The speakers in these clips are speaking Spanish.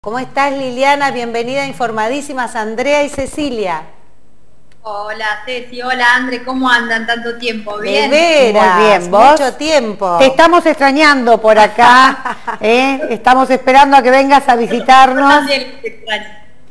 ¿Cómo estás, Liliana? Bienvenida a Informadísimas, Andrea y Cecilia. Hola Ceci, hola Andre, ¿cómo andan tanto tiempo? ¿Bien? De veras, muy bien, ¿vos? mucho tiempo. Te estamos extrañando por acá, estamos esperando a que vengas a visitarnos. Yo también te extraño.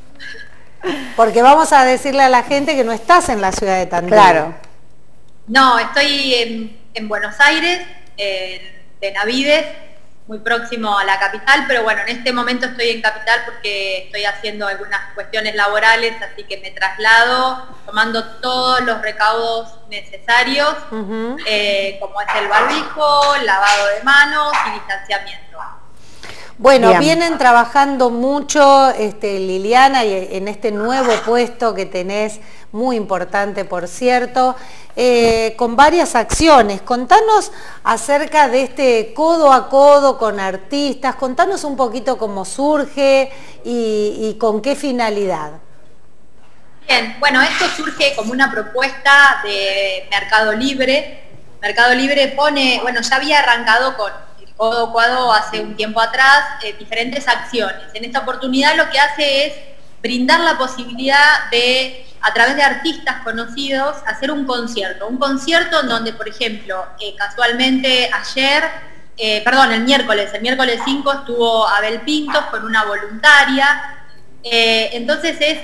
Porque vamos a decirle a la gente que no estás en la ciudad de Tandil. Claro. No, estoy en Buenos Aires, en Benavides, muy próximo a la capital, pero bueno, en este momento estoy en capital porque estoy haciendo algunas cuestiones laborales, así que me traslado tomando todos los recaudos necesarios, como es el barbijo, lavado de manos y distanciamiento. Bueno, Bien. vienen trabajando mucho, Liliana, y en este nuevo puesto que tenés, muy importante por cierto, con varias acciones. Contanos acerca de este codo a codo con artistas, contanos un poquito cómo surge y con qué finalidad. Bien, bueno, esto surge como una propuesta de Mercado Libre. Mercado Libre pone, bueno, ya había arrancado con el codo a codo hace un tiempo atrás, diferentes acciones. En esta oportunidad lo que hace es brindar la posibilidad de, a través de artistas conocidos, hacer un concierto en donde, por ejemplo, casualmente ayer, el miércoles 5 estuvo Abel Pintos con una voluntaria, entonces es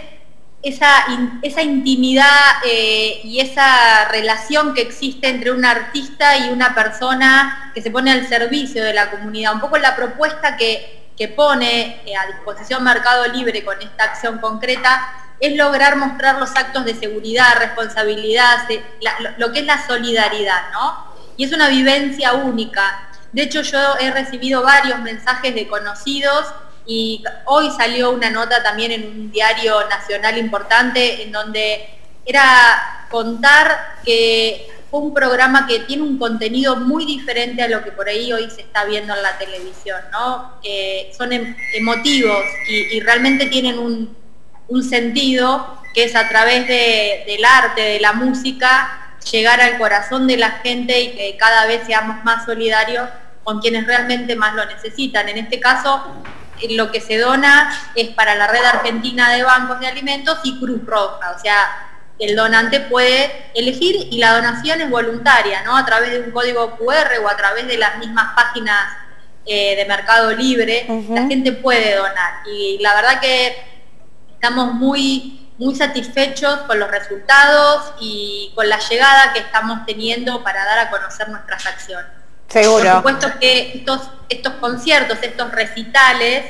esa intimidad y esa relación que existe entre un artista y una persona que se pone al servicio de la comunidad. Un poco la propuesta que pone a disposición Mercado Libre con esta acción concreta es lograr mostrar los actos de seguridad, responsabilidad, lo que es la solidaridad, ¿no? Y es una vivencia única. De hecho, yo he recibido varios mensajes de conocidos y hoy salió una nota también en un diario nacional importante en donde era contar que fue un programa que tiene un contenido muy diferente a lo que por ahí hoy se está viendo en la televisión, ¿no? Son emotivos y realmente tienen un sentido que es a través del arte, de la música, llegar al corazón de la gente y que cada vez seamos más solidarios con quienes realmente más lo necesitan. En este caso, lo que se dona es para la Red Argentina de Bancos de Alimentos y Cruz Roja, o sea, el donante puede elegir y la donación es voluntaria, ¿no? A través de un código QR o a través de las mismas páginas de Mercado Libre, la gente puede donar. Y la verdad que estamos muy satisfechos con los resultados y con la llegada que estamos teniendo para dar a conocer nuestras acciones. Seguro. Por supuesto que estos conciertos, estos recitales,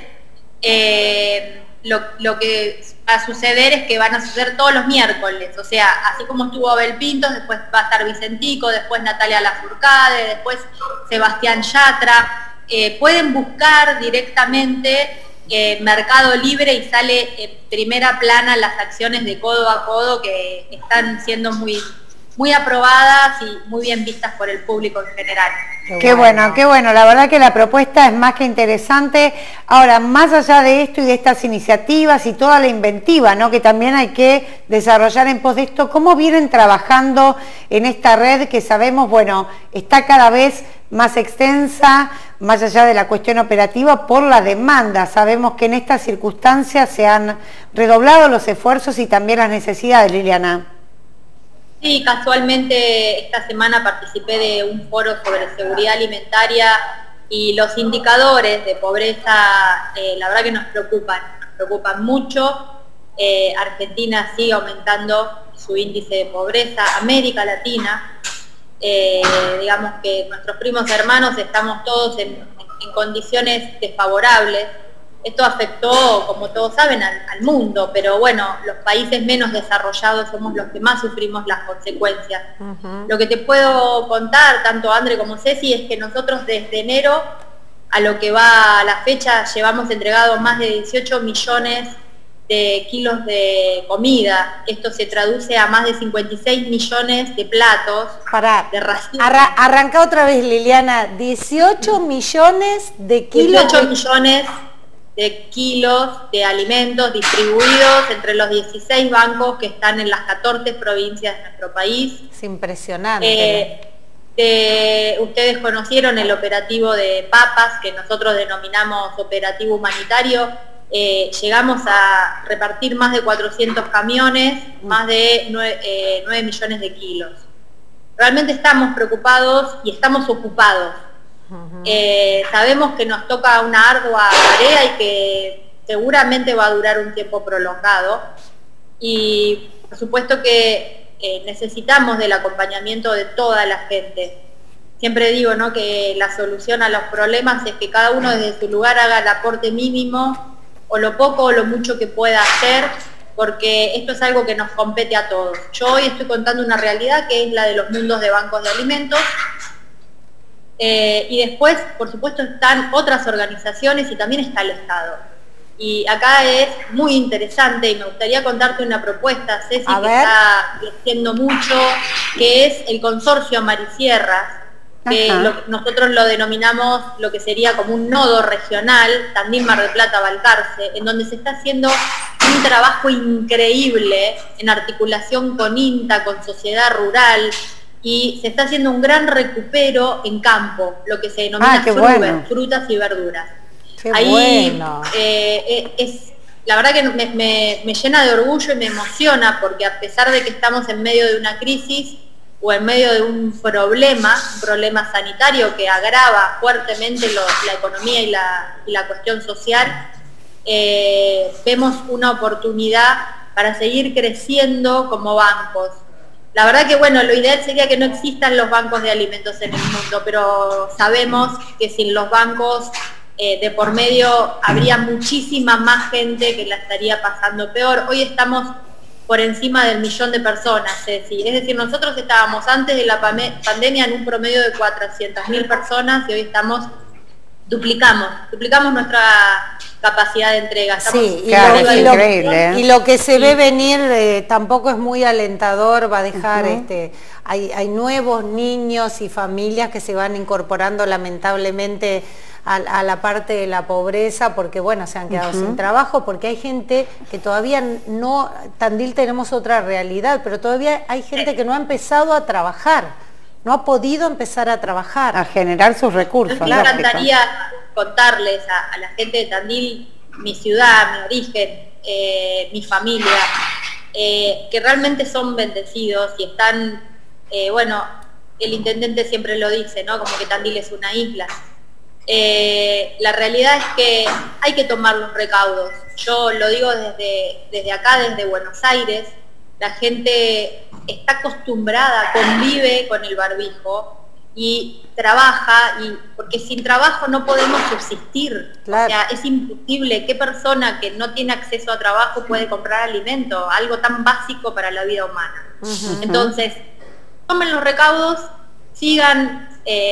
lo que va a suceder es que van a suceder todos los miércoles, o sea, así como estuvo Abel Pintos, después va a estar Vicentico, después Natalia Lafourcade, después Sebastián Yatra. Pueden buscar directamente Mercado Libre y sale en primera plana las acciones de codo a codo que están siendo muy aprobadas y muy bien vistas por el público en general. Qué bueno, qué bueno. La verdad que la propuesta es más que interesante. Ahora, más allá de esto y de estas iniciativas y toda la inventiva, ¿no?, que también hay que desarrollar en pos de esto, ¿cómo vienen trabajando en esta red que sabemos, bueno, está cada vez más extensa, más allá de la cuestión operativa, por la demanda? Sabemos que en estas circunstancias se han redoblado los esfuerzos y también las necesidades, Liliana. Sí, casualmente esta semana participé de un foro sobre seguridad alimentaria y los indicadores de pobreza, la verdad que nos preocupan mucho. Argentina sigue aumentando su índice de pobreza, América Latina, digamos que nuestros primos hermanos estamos todos en condiciones desfavorables. Esto afectó, como todos saben, al mundo, pero bueno, los países menos desarrollados somos los que más sufrimos las consecuencias. Lo que te puedo contar, tanto Andre como Ceci, es que nosotros desde enero a lo que va a la fecha llevamos entregado más de 18 millones de kilos de comida. Esto se traduce a más de 56 millones de platos de raciones. Arranca otra vez, Liliana, 18 millones de kilos. 18 millones de kilos de alimentos distribuidos entre los 16 bancos que están en las 14 provincias de nuestro país. Es impresionante. Ustedes conocieron el operativo de papas, que nosotros denominamos operativo humanitario. llegamos a repartir más de 400 camiones, más de 9 millones de kilos. Realmente estamos preocupados y estamos ocupados. Sabemos que nos toca una ardua tarea y que seguramente va a durar un tiempo prolongado. Y por supuesto que necesitamos del acompañamiento de toda la gente. Siempre digo, ¿no?, que la solución a los problemas es que cada uno desde su lugar haga el aporte mínimo, o lo poco o lo mucho que pueda hacer, porque esto es algo que nos compete a todos. Yo hoy estoy contando una realidad que es la de los mundos de bancos de alimentos, y después, por supuesto, están otras organizaciones y también está el Estado. Y acá es muy interesante y me gustaría contarte una propuesta, Ceci, que está creciendo mucho, que es el consorcio Marisierras, que nosotros lo denominamos lo que sería como un nodo regional, Tandil, Mar del Plata, Balcarce, en donde se está haciendo un trabajo increíble en articulación con INTA, con sociedad rural, y se está haciendo un gran recupero en campo, lo que se denomina frutas y verduras. Qué ahí bueno. La verdad que me llena de orgullo y me emociona, porque a pesar de que estamos en medio de una crisis o en medio de un problema sanitario que agrava fuertemente la economía y la cuestión social, vemos una oportunidad para seguir creciendo como bancos. La verdad que, bueno, lo ideal sería que no existan los bancos de alimentos en el mundo, pero sabemos que sin los bancos de por medio habría muchísima más gente que la estaría pasando peor. Hoy estamos por encima del 1 millón de personas, Ceci. Es decir, nosotros estábamos antes de la pandemia en un promedio de 400.000 personas y hoy duplicamos nuestra capacidad de entrega. Sí, y lo que se ve venir tampoco es muy alentador, va a dejar, hay nuevos niños y familias que se van incorporando lamentablemente a la parte de la pobreza, porque bueno, se han quedado sin trabajo, porque hay gente que todavía no, Tandil tenemos otra realidad, pero todavía hay gente que no ha empezado a trabajar, no ha podido empezar a trabajar. A generar sus recursos. Me encantaría contarles a la gente de Tandil, mi ciudad, mi origen, mi familia, que realmente son bendecidos y están, bueno, el intendente siempre lo dice, ¿no?, como que Tandil es una isla. La realidad es que hay que tomar los recaudos. Yo lo digo desde acá, desde Buenos Aires. La gente está acostumbrada, convive con el barbijo y trabaja, porque sin trabajo no podemos subsistir. Claro. O sea, es imposible. ¿Qué persona que no tiene acceso a trabajo puede comprar alimento? Algo tan básico para la vida humana. Entonces, tomen los recaudos, sigan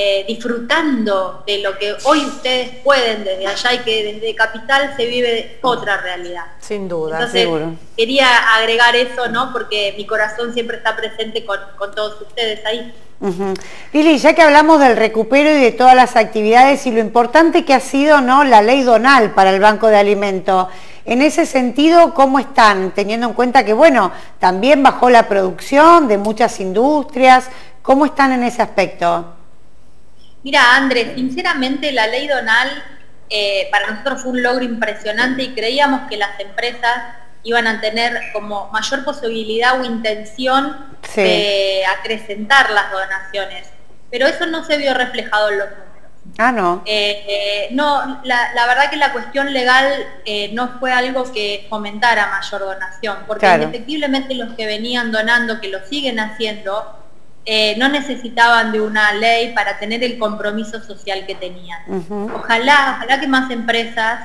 disfrutando de lo que hoy ustedes pueden desde allá, y que desde Capital se vive otra realidad. Sin duda. Entonces, seguro. Quería agregar eso, ¿no?, porque mi corazón siempre está presente con todos ustedes ahí. Lili, ya que hablamos del recupero y de todas las actividades y lo importante que ha sido, ¿no?, la ley Donal para el Banco de Alimentos, en ese sentido, ¿cómo están? Teniendo en cuenta que, bueno, también bajó la producción de muchas industrias, ¿cómo están en ese aspecto? Mira, Andrés, sinceramente la ley Donal para nosotros fue un logro impresionante y creíamos que las empresas iban a tener como mayor posibilidad o intención de acrecentar las donaciones, pero eso no se vio reflejado en los números. Ah, no. No, la verdad que la cuestión legal no fue algo que fomentara mayor donación, porque indefectiblemente los que venían donando, que lo siguen haciendo, no necesitaban de una ley para tener el compromiso social que tenían. Ojalá que más empresas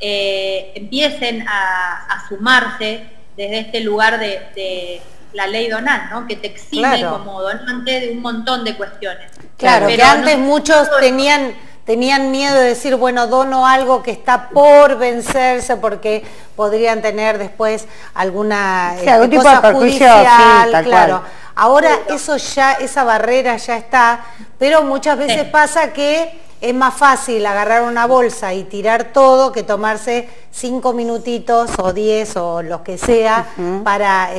empiecen a sumarse desde este lugar de la ley Donal, ¿no?, que te exime como donante de un montón de cuestiones. Claro, pero que antes muchos tenían miedo de decir, bueno, dono algo que está por vencerse porque podrían tener después alguna algún tipo cosa de perjuicio, judicial, tal claro. cual. Ahora esa barrera ya está, pero muchas veces pasa que es más fácil agarrar una bolsa y tirar todo que tomarse 5 minutitos o 10 o lo que sea para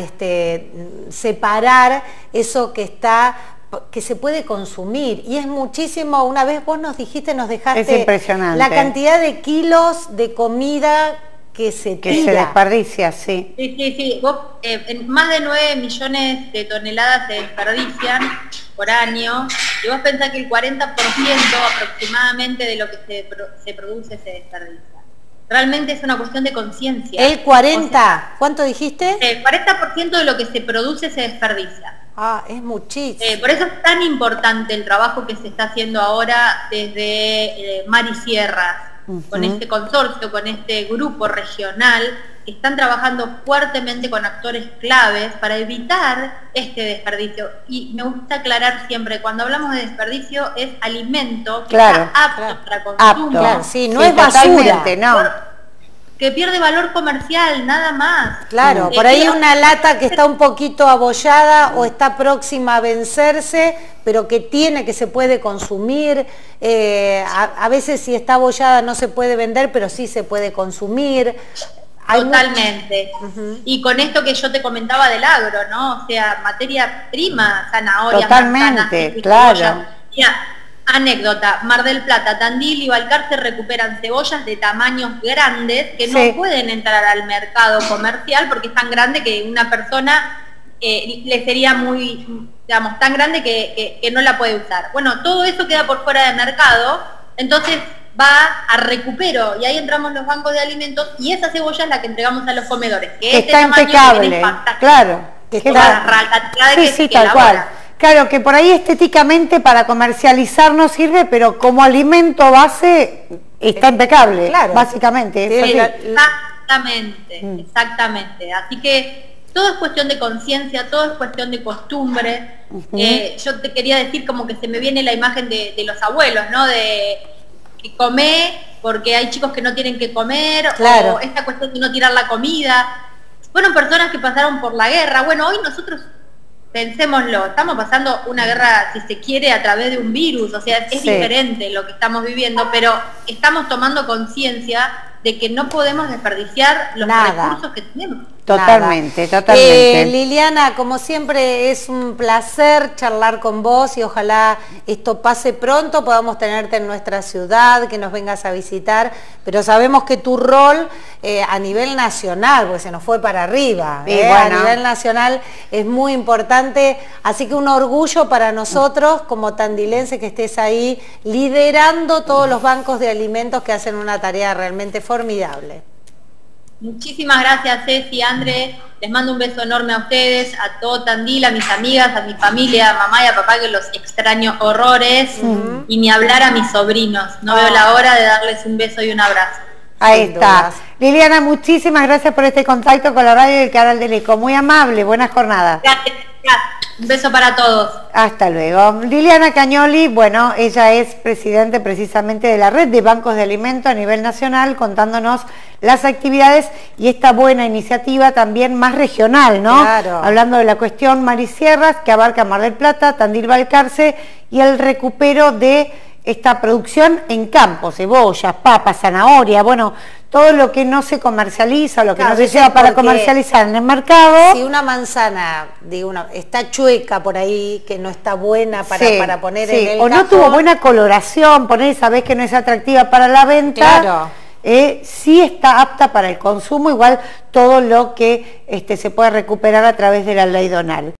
separar eso que se puede consumir, y es muchísimo. Una vez vos nos dejaste es impresionante la cantidad de kilos de comida que se desperdicia, sí. Sí. Vos, más de 9 millones de toneladas se desperdician por año, y vos pensás que el 40% aproximadamente de lo que se produce se desperdicia. Realmente es una cuestión de conciencia. ¿El 40? ¿Cuánto dijiste? El 40% de lo que se produce se desperdicia. Ah, es muchísimo. Por eso es tan importante el trabajo que se está haciendo ahora desde Mar y Sierras, con este consorcio, con este grupo regional, que están trabajando fuertemente con actores claves para evitar este desperdicio. Y me gusta aclarar siempre, cuando hablamos de desperdicio, es alimento que está apto para consumo. Claro, sí, no es basura, no. Que pierde valor comercial, nada más. Claro, por ahí una lata que está un poquito abollada o está próxima a vencerse, pero que se puede consumir. A veces si está abollada no se puede vender, pero sí se puede consumir. Totalmente. Y con esto que yo te comentaba del agro, ¿no? O sea, materia prima, zanahoria, totalmente, claro. Anécdota, Mar del Plata, Tandil y Balcarce recuperan cebollas de tamaños grandes que no pueden entrar al mercado comercial porque es tan grande que una persona le sería muy, digamos, tan grande que no la puede usar. Bueno, todo eso queda por fuera del mercado, entonces va a recupero y ahí entramos los bancos de alimentos y esa cebolla es la que entregamos a los comedores. Que está impecable, claro. Tal cual. Claro, que por ahí estéticamente para comercializar no sirve, pero como alimento base está impecable, básicamente. Exactamente. Así que todo es cuestión de conciencia, todo es cuestión de costumbre. Yo te quería decir como que se me viene la imagen de los abuelos, ¿no? De que comer porque hay chicos que no tienen que comer, o esta cuestión de no tirar la comida. Fueron personas que pasaron por la guerra. Bueno, hoy nosotros... Pensémoslo, estamos pasando una guerra, si se quiere, a través de un virus, o sea, es diferente lo que estamos viviendo, pero estamos tomando conciencia de que no podemos desperdiciar los recursos que tenemos. Totalmente. Liliana, como siempre es un placer charlar con vos y ojalá esto pase pronto, podamos tenerte en nuestra ciudad, que nos vengas a visitar, pero sabemos que tu rol a nivel nacional, porque se nos fue para arriba, a nivel nacional es muy importante, así que un orgullo para nosotros como tandilenses que estés ahí liderando todos los bancos de alimentos que hacen una tarea realmente formidable. Muchísimas gracias, Ceci, André. Les mando un beso enorme a ustedes, a todo Tandil, a mis amigas, a mi familia, a mamá y a papá, que los extraño horrores, y ni hablar a mis sobrinos. No veo la hora de darles un beso y un abrazo. Ahí está. Liliana, muchísimas gracias por este contacto con la radio y el canal del ECO. Muy amable, buenas jornadas. Gracias. Un beso para todos. Hasta luego. Liliana Cañoli, bueno, ella es presidente precisamente de la red de bancos de alimentos a nivel nacional, contándonos las actividades y esta buena iniciativa también más regional, ¿no? Claro. Hablando de la cuestión Mar y Sierras, que abarca Mar del Plata, Tandil, Balcarce, y el recupero de esta producción en campo, cebollas, papas, zanahoria, bueno, todo lo que no se comercializa, lo que no se lleva para comercializar en el mercado. Si una manzana, está chueca por ahí, que no está buena para poner en el cajón, no tuvo buena coloración, sabés que no es atractiva para la venta, sí está apta para el consumo, igual todo lo que se puede recuperar a través de la ley Donal.